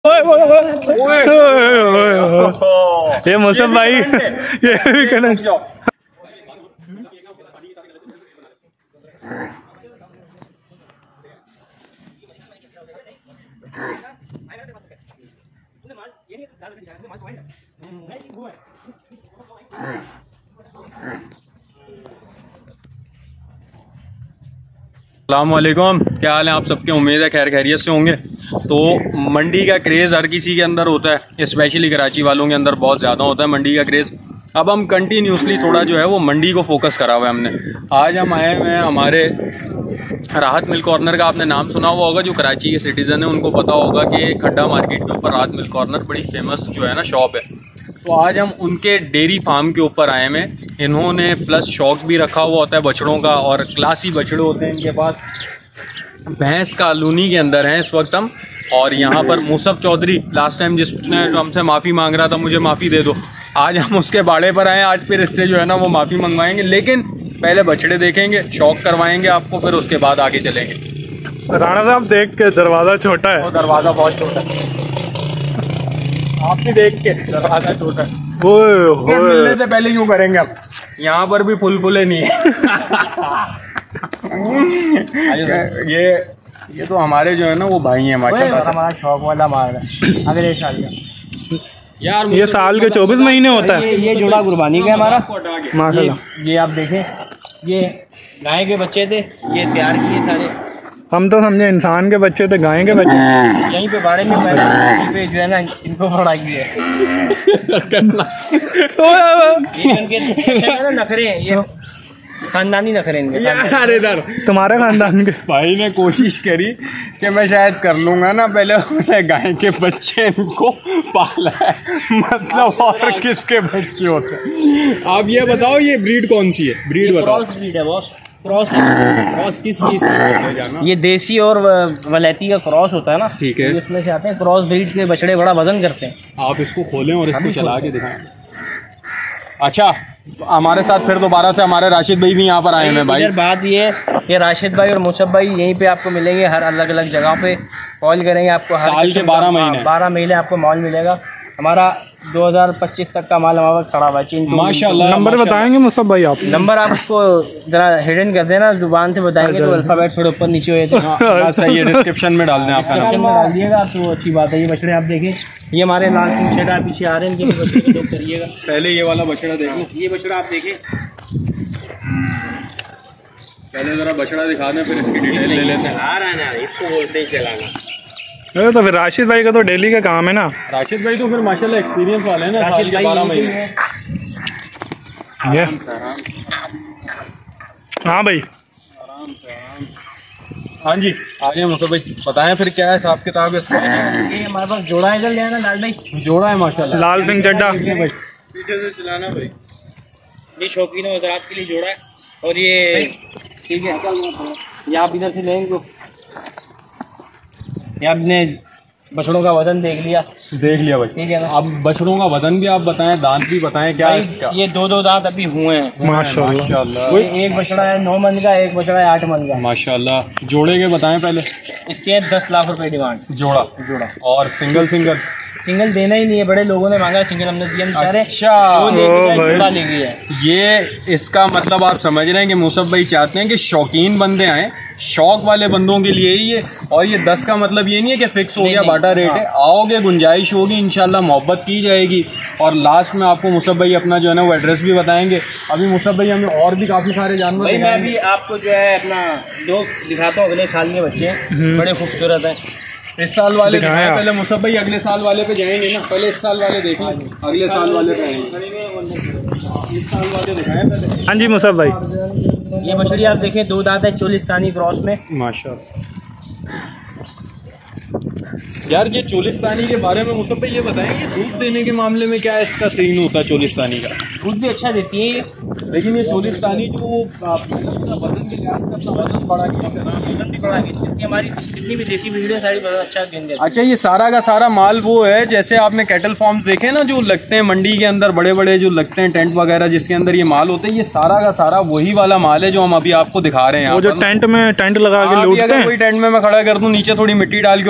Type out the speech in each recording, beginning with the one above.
ये मुसब भाई ये भी कहना। अस्सलामुअलैकुम, क्या हाल है आप सबके। उम्मीद है खैर खैरियत से होंगे। तो मंडी का क्रेज़ हर किसी के अंदर होता है, स्पेशली कराची वालों के अंदर बहुत ज़्यादा होता है मंडी का क्रेज़। अब हम कंटिन्यूसली थोड़ा जो है वो मंडी को फोकस करा हुआ है हमने। आज हम आए हुए हैं हमारे राहत मिल्क कॉर्नर का। आपने नाम सुना हुआ होगा, जो कराची के सिटीज़न है उनको पता होगा कि खड्डा मार्केट के ऊपर राहत मिल्क कॉर्नर बड़ी फेमस जो है ना शॉप है। तो आज हम उनके डेयरी फार्म के ऊपर आए हैं। इन्होंने प्लस शौक भी रखा हुआ होता है बछड़ों का, और क्लासी बछड़े होते हैं इनके पास। भैंस कॉलोनी के अंदर हैं इस वक्त हम। और यहाँ पर मुसब चौधरी, लास्ट टाइम जिसने हमसे माफ़ी मांग रहा था मुझे माफ़ी दे दो, आज हम उसके बाड़े पर आए। आज फिर इससे जो है ना वो माफ़ी मंगवाएंगे, लेकिन पहले बछड़े देखेंगे, शौक करवाएंगे आपको, फिर उसके बाद आगे चलेंगे। राणा साहब देख के दरवाज़ा छोटा है। वो दरवाज़ा बहुत छोटा है, आप भी देख के दरवाज़ा छोटा है। मिलने से पहले यूँ करेंगे अब, यहाँ पर भी फुलफुले नहीं है। ये तो हमारे जो है ना वो भाई हैं माशाल्लाह। हमारा शौक वाला माल है अगले साल का यार। ये साल के 24 महीने होता है। ये जोड़ा कुर्बानी का है हमारा माशाल्लाह। ये आप देखें, ये गाय के बच्चे थे, ये तैयार किए सारे। हम तो समझे इंसान के बच्चे थे, गाय के बच्चे। यहीं पे बाड़े में यहीं पे जो है ना इनको पढ़ाई है। ये नखरे हैं, ये खानदानी नखरे इनके। यार इधर तुम्हारे खानदान के भाई ने कोशिश करी कि मैं शायद कर लूंगा ना, पहले मैंने गाय के बच्चे इनको पाला है, मतलब और किसके बच्चे होते हैं। आप ये बताओ ये ब्रीड कौन सी है? ब्रीड बताओ। क्रॉस ब्रीड है बॉस। क्रॉस किस चीज का? ये देसी और वलैती का क्रॉस होता है ना। ठीक है, इसमें से आते हैं। क्रॉस ब्रीड के बछड़े बड़ा वजन करते हैं। आप इसको खोलें और इसको चला के दिखाएं। अच्छा, हमारे साथ फिर दोबारा से हमारे राशिद भाई भी यहाँ पर आए हैं भाई। बात ये राशिद भाई और मुसब भाई यहीं पे आपको मिलेंगे, हर अलग अलग जगह पे कॉल करेंगे आपको। हर साल के 12 महीने आपको माल मिलेगा। हमारा 2025 तक का माल हमारा खड़ा हुआ है। माशाल्लाह। नंबर बताएंगे मुसब भाई आप? नंबर आप उसको जरा हिडन कर देना, जुबान से बताएंगे तो अल्फाबेट थोड़े ऊपर नीचे हुए थे। सही है, डिस्क्रिप्शन में डाल दें आप। डिस्क्रिप्शन में डाल दिएगा तो अच्छी बात है। ये बछड़े आप देखें, ये हमारे लाल सिंह शेडा पीछे आ रहे हैं, इनके बछड़े को चेक करिएगा। पहले ये वाला बछड़ा देख लो। ये बछड़ा आप देखें, पहले जरा बछड़ा दिखा दें, फिर इसकी डिटेल ले लेते हैं। आ रहा है ना, इसको बोलते ही चलाना। तो फिर राशिद भाई का तो डेली का काम है ना। राशिद भाई तो फिर माशाल्लाह एक्सपीरियंस वाले हैं ना, साल के 12 महीने। ये हाँ भाई, आराम से। हाँ जी, आगे मतलब भाई बताएं फिर क्या है हिसाब किताब है इसका। ये हमारे पास जोड़ा है, इधर ले आना लाल भाई। जोड़ा है माशाल्लाह, लाल सिंह चड्डा। पीछे से चलाना भाई। ये शौकीन हज़रात के लिए जोड़ा है। और ये ठीक है, ये आप इधर से लेंगे तो ये आपने बछड़ों का वजन देख लिया भाई, ठीक है ना। अब बछड़ों का वजन भी आप बताएं, दांत भी बताएं क्या है इसका। ये दो दांत अभी हुए हैं माशाल्लाह। एक बछड़ा है 9 मन का, एक बछड़ा है 8 मन का माशाल्लाह। जोड़े के बताएं पहले। इसके 10 लाख रुपए डिमांड जोड़ा। और सिंगल देना ही नहीं है, बड़े लोगों ने मांगा, सिंगल हमने दिया बेचारे। अच्छा, जोड़ा ले गया है। ये इसका मतलब आप समझ रहे हैं कि मुसब भाई चाहते हैं कि शौकीन बंदे आए, शौक वाले बंदों के लिए ही ये। और ये 10 का मतलब ये नहीं है कि फिक्स हो गया बाटा रेट है। आओगे, गुंजाइश होगी, इंशाल्लाह मोहब्बत की जाएगी। और लास्ट में आपको मुसब भाई अपना जो है ना वो एड्रेस भी बताएंगे। अभी मुसब भाई हमें और भी काफी सारे जानवर मैं अभी आपको जो है अपना 2 दिखाता हूँ। अगले साल के बच्चे बड़े खूबसूरत हैं। इस साल वाले दिखाएं पहले मुसब भाई, अगले साल वाले पे जाएंगे ना। पहले इस साल वाले देखें, अगले साल वाले पे आएंगे। इस साल वाले दिखाएं पहले। हाँ जी मुसब भाई, ये मछली आप देखें, 2 दांत है, चोलिस्तानी क्रॉस में माशाल्लाह। यार ये चोलिस्तानी के बारे में मुसब भाई ये बताएं, ये दूध देने के मामले में क्या इसका सीन होता है चोलिस्तानी का? दूध भी अच्छा देती है, लेकिन ये चोलिस्तानी जो वजन के लिहाज से वजन बढ़ा के हमारी जितनी भी देसी ब्रीड है सारी वजन अच्छा देंगे। अच्छा, ये सारा का सारा माल वो है जैसे आपने कैटल फार्म्स देखे ना जो लगते हैं मंडी के अंदर, बड़े बड़े जो लगते हैं टेंट वगैरह जिसके अंदर ये माल होते हैं, ये सारा का सारा वही वाला माल है जो हम अभी आपको दिखा रहे हैं। वो जो टेंट में टेंट लगा के लूटते हैं। अगर कोई टेंट में मैं खड़ा कर दूं, नीचे थोड़ी मिट्टी डाल के ऊपर लाइट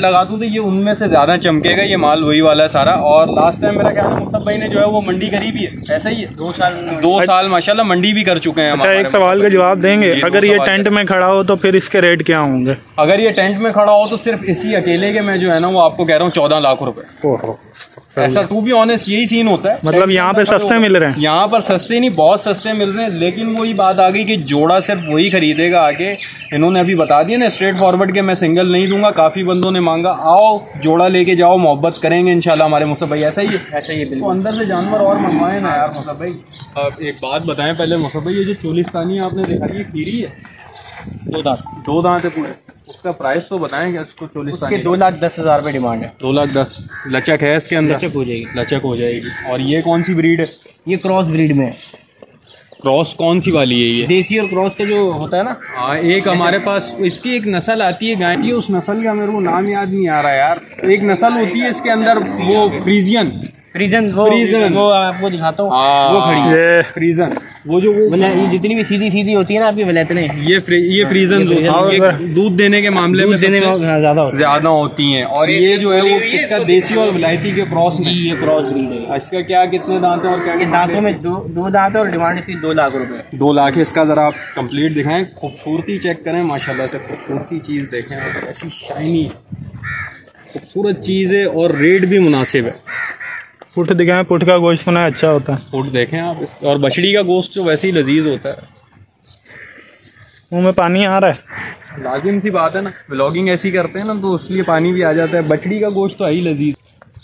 लगा दूं तो ये उनमें से ज़्यादा चमकेगा। ये माल वही वाला है सारा। और लास्ट टाइम मेरा ख्याल है मुस्तफ़ा भाई ने जो है वो मंडी करी भी है, ऐसा ही है। 2 साल माशाल्लाह मंडी भी कर चुके हैं। अच्छा, एक सवाल का जवाब देंगे, अगर ये टेंट में खड़ा हो तो फिर इसके रेट क्या होंगे? अगर ये टेंट में खड़ा हो तो सिर्फ इसी अकेले के मैं जो है ना वो आपको कह रहा हूँ 14 लाख रुपए। ओहो, ऐसा टू बी ऑनेस्ट यही सीन होता है। मतलब यहाँ पे सस्ते मिल रहे हैं? यहाँ पर सस्ते नहीं, बहुत सस्ते मिल रहे हैं। लेकिन वही बात आ गई कि जोड़ा सिर्फ वही खरीदेगा आके। इन्होंने अभी बता दिया ना स्ट्रेट फॉरवर्ड के मैं सिंगल नहीं दूंगा। काफी बंदों ने मांगा, आओ जोड़ा लेके जाओ, मोहब्बत करेंगे इंशाल्लाह हमारे मुस्तफ़ा भाई। ऐसा ही है, ऐसा ही है। तो अंदर से जानवर और मंगवाए ना यार मुस्तफ़ा भाई। अब एक बात बताएं पहले मुस्तफ़ा भाई, ये जो चोलिस्तानी आपने दिखाई है खीरी है, 2 दांत है पूरे, उसका प्राइस तो बताएं क्या इसको? चोलिस्तानी 2,10,000 रुपये डिमांड है। 2,10,000। लचक है इसके अंदर? लचक हो जाएगी, लचक हो जाएगी। और ये कौन सी ब्रीड है? ये क्रॉस ब्रीड में है। क्रॉस कौन सी वाली है ये? देसी और क्रॉस का जो होता है ना। हाँ, एक हमारे पास इसकी एक नस्ल आती है गाय की, उस नस्ल का मेरे को नाम याद नहीं आ रहा यार। एक नस्ल होती है इसके अंदर, वो फ्रीजियन वो आपको दिखाता हूँ। वो खड़ी ये फ्रीजन, वो जो वो ये जितनी भी सीधी होती है ना आपकी वलैतने, ये फ्रीजन जो है, ये दूध देने के मामले में ज्यादा होती हैं। और ये जो है वो इसका देसी और विलायती के क्रॉस में, ये क्रॉस ब्रीड है। इसका क्या कितने दांत है और क्या? दांतों में 2 दांत है और डिमांड इसकी 2 लाख रुपए। 2 लाख है। इसका जरा आप कंप्लीट दिखाएं, खूबसूरती चेक करें माशाल्लाह से। खूबसूरती चीज देखें, ऐसी शाइनी खूबसूरत चीज है और रेट भी मुनासिब है। पुट दिखाएं, पुट का गोश्त सुना है अच्छा होता है। पुट देखें आप, और बछड़ी का गोश्त तो वैसे ही लजीज होता है। मुंह में पानी आ रहा है। लाजिम सी बात है ना, व्लॉगिंग ऐसी करते हैं ना तो इसलिए पानी भी आ जाता है। बछड़ी का गोश्त तो है ही लजीज।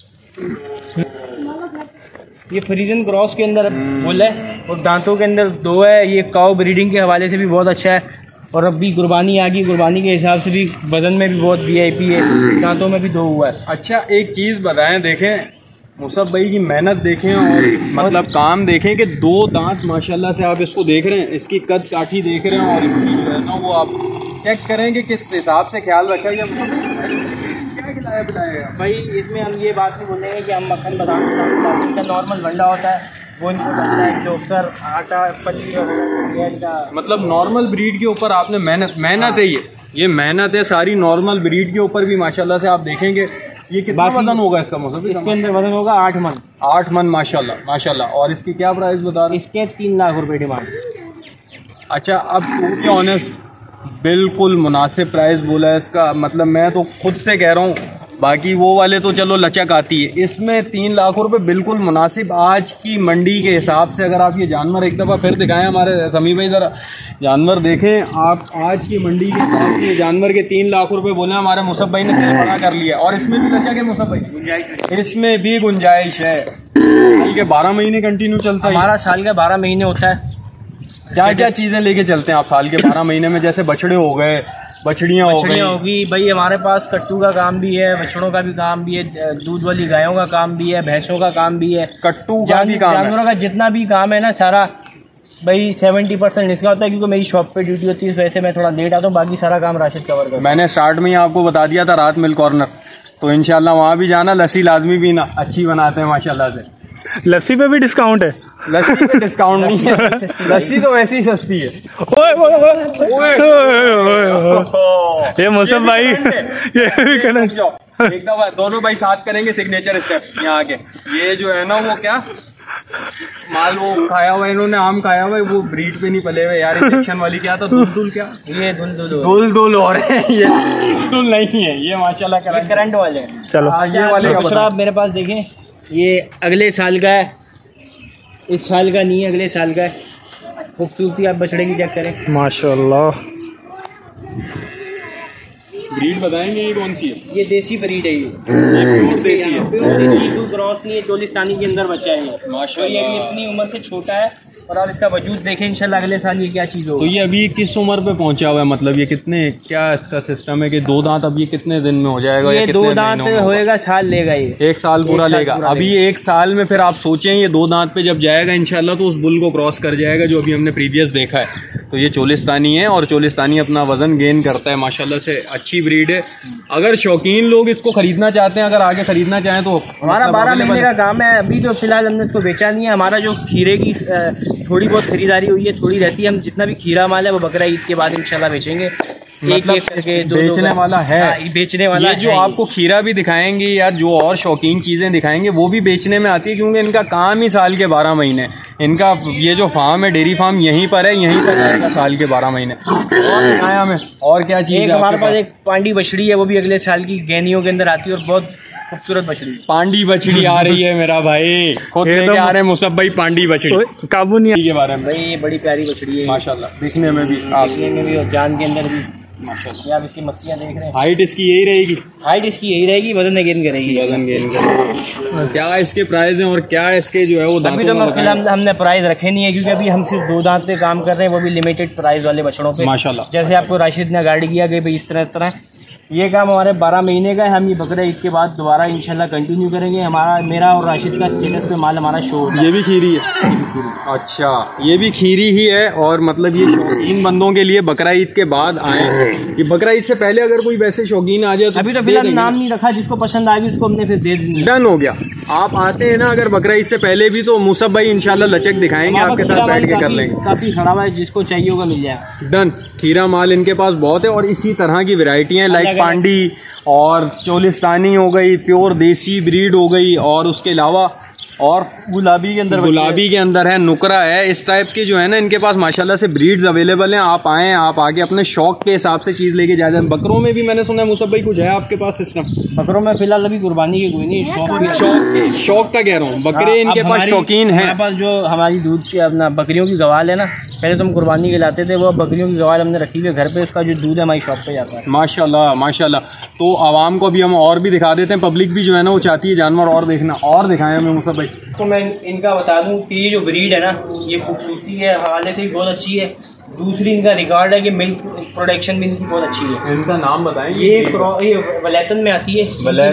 ये फ्रीजन क्रॉस के अंदर फुल है और दांतों के अंदर 2 है। ये काऊ ब्रीडिंग के हवाले से भी बहुत अच्छा है। और अभी कुर्बानी आ गई, कुर्बानी के हिसाब से भी वजन में भी बहुत VIP है। दांतों में भी 2 हुआ है। अच्छा, एक चीज़ बताएं, देखें मुस्तफ़ा भाई की मेहनत देखें और मतलब काम देखें कि 2 दांत माशाल्लाह से आप इसको देख रहे हैं, इसकी कद काठी देख रहे हैं और इसकी जो है ना वो आप चेक करें कि किस हिसाब से ख्याल रखा गया। क्या खिलाया पिलाया भाई इसमें हम ये बात नहीं बोलेंगे कि हम मक्खन बादाम का नॉर्मल वंडा होता है वो इनको बनता है, चोकर आटा पनीर का। मतलब नॉर्मल ब्रीड के ऊपर आपने मेहनत है। ये मेहनत है सारी नॉर्मल ब्रीड के ऊपर भी माशाल्लाह से। आप देखेंगे ये कितना वजन होगा इसका? इसके अंदर वजन होगा 8 मन। 8 मन माशाल्लाह माशाल्लाह। और इसकी क्या प्राइस बता रहे? इसके 3 लाख रुपए डिमांड। अच्छा, अब टू बी ऑनेस्ट बिल्कुल मुनासिब प्राइस बोला है इसका। मतलब मैं तो खुद से कह रहा हूँ, बाकी वो वाले तो चलो लचक आती है, इसमें 3 लाख रुपए बिल्कुल मुनासिब आज की मंडी के हिसाब से। अगर आप ये जानवर एक दफ़ा फिर दिखाएं हमारे समी भाई, ज़रा जानवर देखें आप। आज की मंडी के हिसाब से जानवर के 3 लाख रुपए बोले हमारे मुस्तफ़ा भाई ने दिल बड़ा कर लिया। और इसमें भी लचक है मुस्तफ़ा भाई, इसमें भी गुंजाइश है। साल के 12 महीने कंटिन्यू चलता है हमारा। साल का 12 महीने होता है। क्या क्या चीज़ें लेके चलते हैं आप साल के 12 महीने में? जैसे बछड़े हो गए, बछड़ियाँ होगी भाई। हमारे पास कट्टू का काम भी है, बछड़ों का भी काम भी है, दूध वाली गायों का काम भी है, भैंसों का काम भी है, कट्टू का भी काम है। जानवरों का जितना भी काम है ना सारा भाई 70% इसका होता है। क्योंकि मेरी शॉप पे ड्यूटी होती है, इस वजह से मैं थोड़ा लेट आता हूँ। बाकी सारा काम राशिद कवर करता है। मैंने स्टार्ट में ही आपको बता दिया था रात मिल कॉर्नर, तो इंशाल्लाह वहाँ भी जाना। लस्सी लाजमी पीना, अच्छी बनाते हैं माशाल्लाह से। लस्सी पे भी डिस्काउंट है? लस्सी पे डिस्काउंट नहीं है, लस्सी तो वैसे ही सस्ती है। ये मुस्तफ़ा भाई ये भी करना। एक दफा दोनों भाई साथ करेंगे सिग्नेचर स्टेप यहाँ आके। ये जो है ना वो क्या माल वो खाया हुआ है इन्होंने, आम खाया हुआ है, वो ब्रीड पे नहीं पले हुए यार। इंजेक्शन वाली क्या था, दुल क्या? ये दुल हो रहे हैं। ये दुल नहीं है, ये माशाल्लाह करंट वाले। चलो ये वाले दूसरा आप मेरे पास देखें, ये अगले साल का है, इस साल का नहीं है, अगले साल का है। खूबसूरती आप बछड़े की चेक करें माशाल्लाह। ब्रीड बताएंगे ये कौन सी है? ये देसी ब्रीड है। ये देसी है, क्रॉस नहीं है, चोलिस्तानी के अंदर बच्चा है ये माशाल्लाह। ये अपनी उम्र से छोटा है और आप इसका वजूद देखें इंशाल्लाह अगले साल ये क्या चीज़ होगी। तो ये अभी किस उम्र पे पहुंचा हुआ है? मतलब ये कितने, क्या इसका सिस्टम है कि 2 दांत अब ये कितने दिन में हो जाएगा? ये 2 दांत होएगा, साल लेगा ये। 1 साल पूरा लेगा। अभी 1 साल में फिर आप सोचें ये 2 दांत पे जब जाएगा इंशाल्लाह तो उस बुल को क्रॉस कर जाएगा जो अभी हमने प्रीवियस देखा है। तो ये चोलिस्तानी है और चोलिस्तानी अपना वजन गेन करता है माशाल्लाह से। अच्छी ब्रीड है। अगर शौकीन लोग इसको खरीदना चाहते हैं, अगर आगे खरीदना चाहें तो हमारा 12 महीने का काम है। अभी तो फिलहाल हमने इसको बेचा नहीं है। हमारा जो खीरे की थोड़ी बहुत खरीदारी हुई है, थोड़ी रहती है। हम जितना भी खीरा माल है वो बकरा ईद के बाद इंशाल्लाह बेचेंगे। मतलब एक करके बेचने वाला है। बेचने वाला ये जो आपको खीरा भी दिखाएंगे यार, जो और शौकीन चीजें दिखाएंगे वो भी बेचने में आती है, क्योंकि इनका काम ही साल के 12 महीने। इनका ये जो फार्म है, डेयरी फार्म यहीं पर है, यहीं पर रहेगा साल के 12 महीने। और दिखाएं हमें और क्या चीज है। हमारे पास एक पांडी बछड़ी है, वो भी अगले साल की गैनियों के अंदर आती है और बहुत खूबसूरत बछड़ी। पांडी बछड़ी आ रही है मेरा भाई, खुद लेके आ रहे हैं मुसब भाई पांडी बछड़ी। काबू नहीं के बारे में भाई ये बड़ी प्यारी बछड़ी है माशाल्लाह, दिखने में भी, देखने में भी और जान के अंदर भी माशाल्लाह। आप इसकी मस्तियाँ देख रहे हैं। हाइट इसकी यही रहेगी? हाइट इसकी यही रहेगी, वजन गेन करेगी। वजन गेन करेगी। क्या इसके प्राइस हैं और क्या इसके जो है वो अभी तो फिलहाल हमने प्राइस रखे नहीं है, क्योंकि अभी हम सिर्फ 2 दांत पे काम कर रहे हैं, वो भी लिमिटेड प्राइस वाले बछड़ों पे माशाल्लाह। जैसे आपको राशिद ने गाइड किया कि भाई इस तरह ये काम हमारे 12 महीने का है। हम ये बकरा ईद के बाद दोबारा इंशाल्लाह कंटिन्यू करेंगे। मेरा और राशिद का स्टेटस पे माल हमारा शो होता है। ये भी खीरी है? अच्छा, ये भी खीरी ही है। और मतलब ये शौकीन बंदों के लिए बकरा ईद के बाद आए कि बकरा ईद से पहले अगर कोई वैसे शौकीन आ जाए तो अभी तो फिलहाल नाम नहीं रखा, जिसको पसंद आएगी उसको हमने फिर दे देंगे। डन हो गया। आप आते हैं ना अगर बकरा ईद से पहले भी, तो मुसब भाई इंशाल्लाह लचक दिखाएंगे, आपके साथ बैठ के कर लेंगे। काफी खड़ा हुआ है, जिसको चाहिए होगा मिल जाएगा। डन। खीरा माल इनके पास बहुत है और इसी तरह की वैरायटियां लाइक पांडी और चोलिस्तानी हो गई, प्योर देसी ब्रीड हो गई, और उसके अलावा और गुलाबी के अंदर है, नुकरा है, इस टाइप के जो है ना इनके पास माशाल्लाह से ब्रीड्स अवेलेबल हैं। आप आएँ, आप आके अपने शौक के हिसाब से चीज़ लेके जा जाए। बकरों में भी मैंने सुना है मुसब भाई कुछ है आपके पास सिस्टम? बकरों में फिलहाल अभी कुर्बानी की कोई नहीं, शौक का कह रहा हूँ। बकरे इनके पास शौकीन है। हमारे पास जो हमारी दूध की अपना बकरियों की गवाल है ना, पहले तो हम कुर्बानी के लाते थे, वो बकरियों की गवाल हमने रखी हुई घर पे, उसका जो दूध है हमारी शॉप पे जाता है। माशाल्लाह माशाल्लाह। तो आवाम को भी हम और भी दिखा देते हैं, पब्लिक भी जो है ना वो चाहती है जानवर और देखना, और दिखाएं हमें मुसब भाई। तो मैं इनका बता दूं कि ये जो ब्रीड है ना, ये खूबसूरती के हवाले से भी बहुत अच्छी है। दूसरी इनका रिकॉर्ड है कि मिल्क प्रोडक्शन भी इनकी बहुत अच्छी है। इनका नाम बताएं। ये वलैतन में आती है,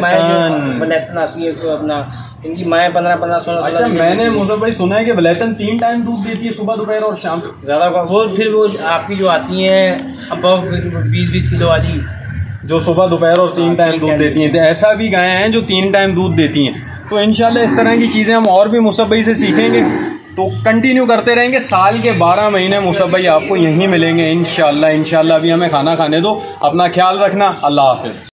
वलैतन आती है, तो अपना इनकी माएँ 15-16। अच्छा, मैंने मुसब भाई सुना है कि वलैतन 3 टाइम दूध देती है, सुबह दोपहर और शाम। ज़्यादा वो फिर वो आपकी जो आती हैं अब 20-20 किलो वाली, जो सुबह दोपहर और 3 टाइम दूध देती हैं। तो ऐसा भी गायें हैं जो 3 टाइम दूध देती हैं। तो इंशाल्लाह इस तरह की चीज़ें हम और भी मुसब भाई से सीखेंगे, तो कंटिन्यू करते रहेंगे। साल के 12 महीने मुसब भाई आपको यहीं मिलेंगे इंशाल्लाह। अभी हमें खाना खाने दो, अपना ख्याल रखना। अल्लाह हाफिज़।